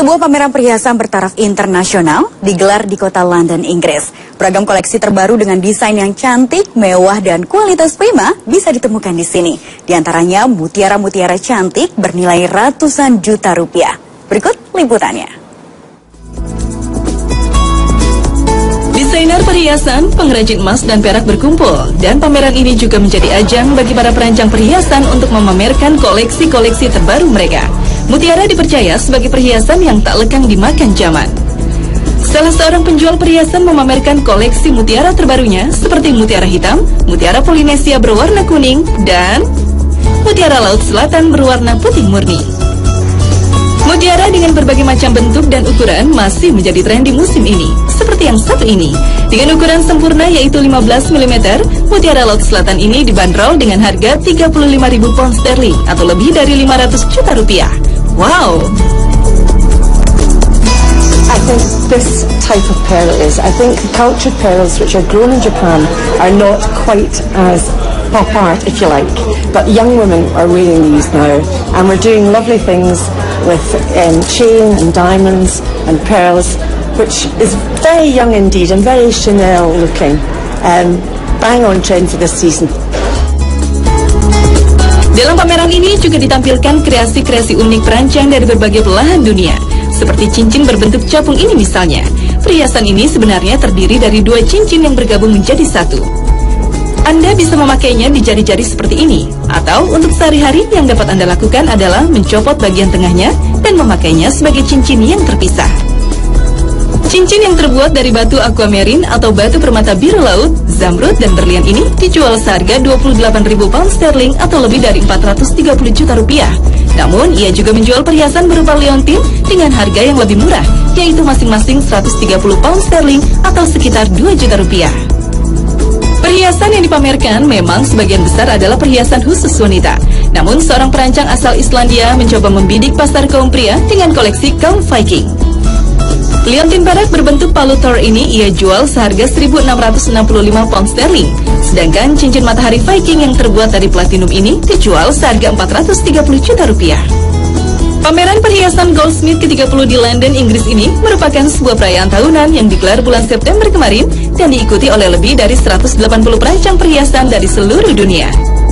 Sebuah pameran perhiasan bertaraf internasional digelar di kota London, Inggris. Beragam koleksi terbaru dengan desain yang cantik, mewah, dan kualitas prima bisa ditemukan di sini. Di antaranya mutiara-mutiara cantik bernilai ratusan juta rupiah. Berikut liputannya. Desainer perhiasan, pengrajin emas dan perak berkumpul, dan pameran ini juga menjadi ajang bagi para perancang perhiasan untuk memamerkan koleksi-koleksi terbaru mereka. Mutiara dipercaya sebagai perhiasan yang tak lekang dimakan zaman. Salah seorang penjual perhiasan memamerkan koleksi mutiara terbarunya seperti mutiara hitam, mutiara Polinesia berwarna kuning, dan mutiara Laut Selatan berwarna putih murni. Mutiara dengan berbagai macam bentuk dan ukuran masih menjadi tren di musim ini, seperti yang satu ini. Dengan ukuran sempurna yaitu 15 mm, mutiara Laut Selatan ini dibanderol dengan harga 35.000 pound sterling atau lebih dari 500 juta rupiah. Wow! I think this type of pearl I think cultured pearls which are grown in Japan are not quite as pop art, if you like, but young women are wearing these now, and we're doing lovely things with chain and diamonds and pearls, which is very young indeed and very Chanel looking. Bang on trend for this season. Dalam pameran ini juga ditampilkan kreasi-kreasi unik perancang dari berbagai belahan dunia, seperti cincin berbentuk capung ini misalnya. Perhiasan ini sebenarnya terdiri dari dua cincin yang bergabung menjadi satu. Anda bisa memakainya di jari-jari seperti ini, atau untuk sehari-hari yang dapat Anda lakukan adalah mencopot bagian tengahnya dan memakainya sebagai cincin yang terpisah. Cincin yang terbuat dari batu aquamarine atau batu permata biru laut, zamrud, dan berlian ini dijual seharga 28.000 pound sterling atau lebih dari 430 juta rupiah. Namun, ia juga menjual perhiasan berupa leontin dengan harga yang lebih murah, yaitu masing-masing 130 pound sterling atau sekitar 2 juta rupiah. Perhiasan yang dipamerkan memang sebagian besar adalah perhiasan khusus wanita. Namun, seorang perancang asal Islandia mencoba membidik pasar kaum pria dengan koleksi kaum Viking. Leontin perak berbentuk palu Thor ini ia jual seharga 1.665 pound sterling. Sedangkan cincin matahari Viking yang terbuat dari platinum ini dijual seharga 430 juta rupiah. Pameran perhiasan Goldsmith ke-30 di London, Inggris ini merupakan sebuah perayaan tahunan yang digelar bulan September kemarin dan diikuti oleh lebih dari 180 perancang perhiasan dari seluruh dunia.